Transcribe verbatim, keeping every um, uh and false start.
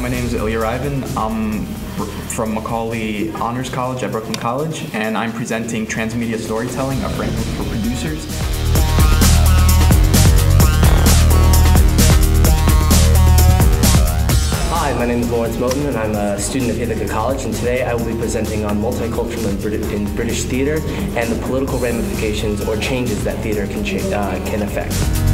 my name is Ilya Riven. I'm from Macaulay Honors College at Brooklyn College, and I'm presenting Transmedia Storytelling, a framework for producers. Hi, my name is Lawrence Moten, and I'm a student at Ithaca College, and today I will be presenting on multicultural in, Brit in British theater and the political ramifications or changes that theater can, cha uh, can affect.